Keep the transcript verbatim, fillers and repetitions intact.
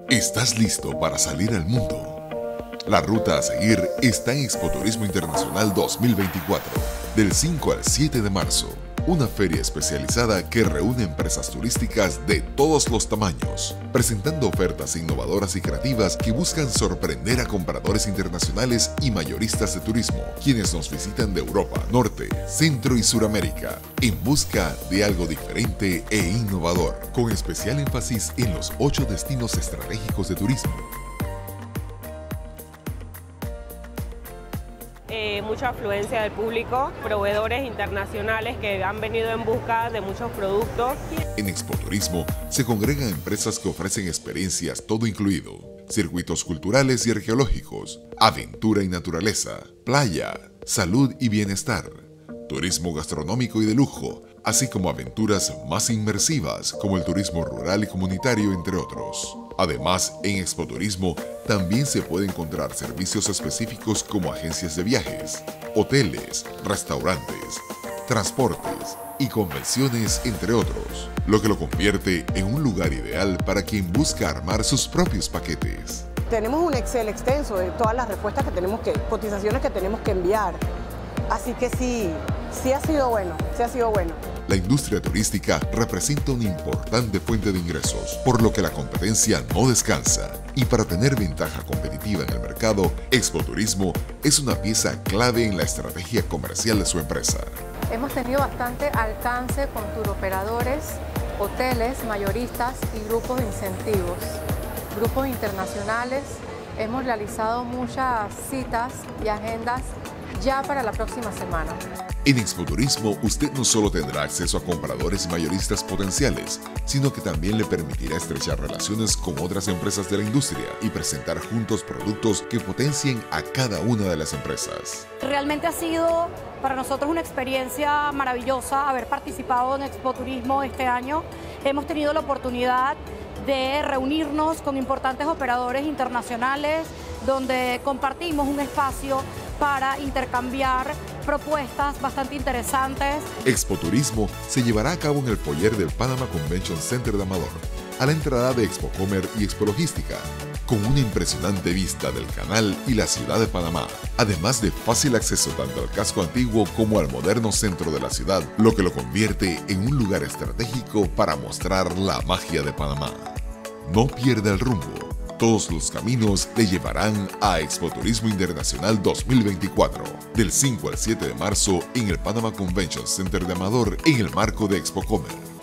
¿Estás listo para salir al mundo? La ruta a seguir está en Expoturismo Internacional dos mil veinticuatro, del cinco al siete de marzo. Una feria especializada que reúne empresas turísticas de todos los tamaños, presentando ofertas innovadoras y creativas que buscan sorprender a compradores internacionales y mayoristas de turismo, quienes nos visitan de Europa, Norte, Centro y Suramérica, en busca de algo diferente e innovador, con especial énfasis en los ocho destinos estratégicos de turismo. Eh, mucha afluencia del público, proveedores internacionales que han venido en busca de muchos productos. En Expoturismo se congregan empresas que ofrecen experiencias todo incluido, circuitos culturales y arqueológicos, aventura y naturaleza, playa, salud y bienestar, turismo gastronómico y de lujo, así como aventuras más inmersivas como el turismo rural y comunitario, entre otros. Además, en Expoturismo también se puede encontrar servicios específicos como agencias de viajes, hoteles, restaurantes, transportes y convenciones, entre otros, lo que lo convierte en un lugar ideal para quien busca armar sus propios paquetes. Tenemos un Excel extenso de todas las respuestas que tenemos que, cotizaciones que tenemos que enviar, así que sí, sí ha sido bueno, sí ha sido bueno. La industria turística representa una importante fuente de ingresos, por lo que la competencia no descansa. Y para tener ventaja competitiva en el mercado, Expoturismo es una pieza clave en la estrategia comercial de su empresa. Hemos tenido bastante alcance con turoperadores, hoteles, mayoristas y grupos de incentivos, grupos internacionales. Hemos realizado muchas citas y agendas ya para la próxima semana. En Expoturismo, usted no solo tendrá acceso a compradores y mayoristas potenciales, sino que también le permitirá estrechar relaciones con otras empresas de la industria y presentar juntos productos que potencien a cada una de las empresas. Realmente ha sido para nosotros una experiencia maravillosa haber participado en Expoturismo este año. Hemos tenido la oportunidad de reunirnos con importantes operadores internacionales, donde compartimos un espacio para intercambiar propuestas bastante interesantes. Expoturismo se llevará a cabo en el foyer del Panama Convention Center de Amador, a la entrada de Expocomer y Expoliogística, con una impresionante vista del canal y la ciudad de Panamá, además de fácil acceso tanto al casco antiguo como al moderno centro de la ciudad, lo que lo convierte en un lugar estratégico para mostrar la magia de Panamá. No pierda el rumbo. Todos los caminos le llevarán a Expoturismo Internacional dos mil veinticuatro, del cinco al siete de marzo en el Panama Convention Center de Amador, en el marco de Expocomer.